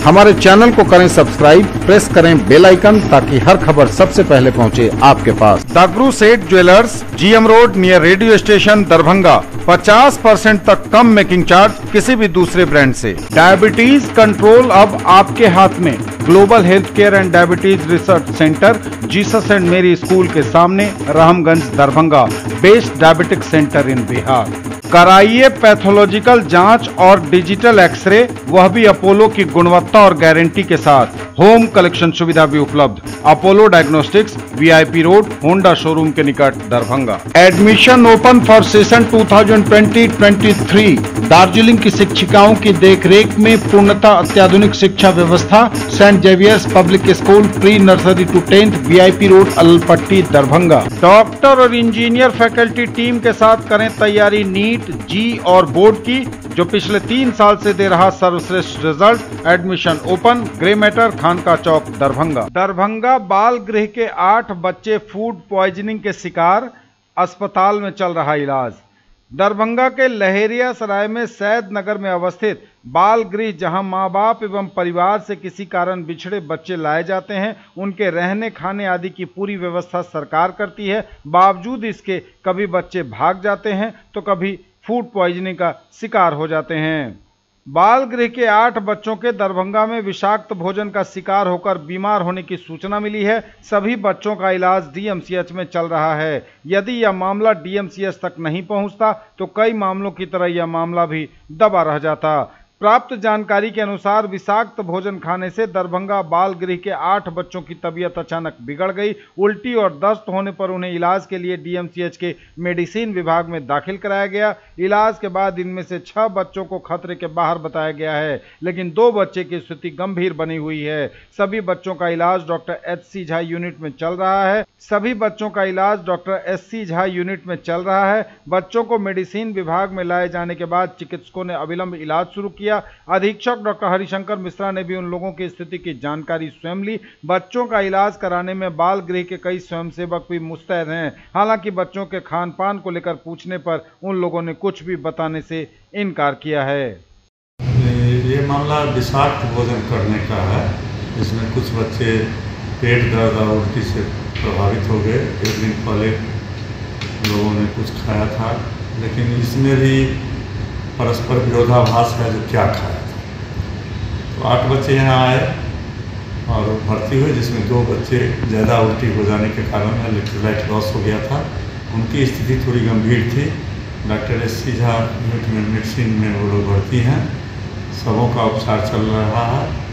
हमारे चैनल को करें सब्सक्राइब, प्रेस करें बेल आइकन ताकि हर खबर सबसे पहले पहुंचे आपके पास। Dagru Seth jewellers, GM road near radio station Darbhanga. 50% तक कम मेकिंग चार्ज किसी भी दूसरे ब्रांड से। डायबिटीज कंट्रोल अब आपके हाथ में। Global health care and diabetes research centre, Jesus and Mary school के सामने, Ramganj Darbhanga. Best diabetic centre in Bihar. कराइए पैथोलॉजिकल जांच और डिजिटल एक्सरे, वह भी अपोलो की गुणवत्ता और गारंटी के साथ। होम कलेक्शन सुविधा भी उपलब्ध। Apollo diagnostics, VIP road, Honda showroom के निकट, Darbhanga. Admission open for session 2020-23। Darjeeling की शिक्षिकाओं की देखरेख में पूर्णतः अत्याधुनिक शिक्षा व्यवस्था। Saint Xavier's public school, pre nursery to 10th, VIP road, Alpatti, Darbhanga. Doctor और इंजीनियर फैकल्टी टीम के साथ करें तैयारी नीट, जी और बोर्ड की, जो पिछले 3 साल से दे रहा सर्वश्रेष्ठ result. Admission open. Grey matter, Khanka Chowk, Darbhanga. Darbhanga बाल गृह के 8 बच्चे फूड पॉइजनिंग के शिकार, अस्पताल में चल रहा इलाज। दरभंगा के लहेरिया सराय में सैद नगर में अवस्थित बाल गृह, जहां मां बाप एवं परिवार से किसी कारण बिछड़े बच्चे लाए जाते हैं, उनके रहने खाने आदि की पूरी व्यवस्था सरकार करती है। बावजूद इसके कभी बच्चे भाग जाते हैं तो कभी फूड पॉइजनिंग का शिकार हो जाते हैं। बाल गृह के 8 बच्चों के दरभंगा में विषाक्त भोजन का शिकार होकर बीमार होने की सूचना मिली है। सभी बच्चों का इलाज डीएमसीएच में चल रहा है। यदि यह मामला डीएमसीएच तक नहीं पहुंचता तो कई मामलों की तरह यह मामला भी दबा रह जाता। प्राप्त जानकारी के अनुसार विषाक्त भोजन खाने से दरभंगा बाल गृह के 8 बच्चों की तबीयत अचानक बिगड़ गई। उल्टी और दस्त होने पर उन्हें इलाज के लिए डीएमसीएच के मेडिसिन विभाग में दाखिल कराया गया। इलाज के बाद इनमें से 6 बच्चों को खतरे के बाहर बताया गया है, लेकिन 2 बच्चे की स्थिति गंभीर बनी हुई है। सभी बच्चों का इलाज डॉक्टर एचसी झा यूनिट में चल रहा है। बच्चों को मेडिसिन विभाग में लाए जाने के बाद चिकित्सकों ने अविलंब इलाज शुरू किया। अधीक्षक डॉक्टर हरिशंकर मिश्रा ने भी उन लोगों की स्थिति की जानकारी स्वयं ली। बच्चों का इलाज कराने में बाल गृह के कई स्वयंसेवक भी मुस्तैद हैं। हालांकि बच्चों के खान पान को लेकर पूछने पर उन लोगों ने कुछ भी बताने से इनकार किया है। ये मामला विषाक्त भोजन करने का है। इसमें कुछ बच्चे पेट दर्द और उल्टी से प्रभावित हो गए। एक दिन पहले लोगों ने कुछ खाया था, लेकिन इसमें भी परस्पर विरोधाभास है जो क्या खाया था। तो 8 बच्चे यहाँ आए और भर्ती हुए, जिसमें 2 बच्चे ज़्यादा उल्टी हो जाने के कारण इलेक्ट्रोलाइट लॉस हो गया था। उनकी स्थिति थोड़ी गंभीर थी। डॉक्टर एचसी झा यूनिट में मेडिसिन में वो लोग भर्ती हैं। सबों का उपचार चल रहा है।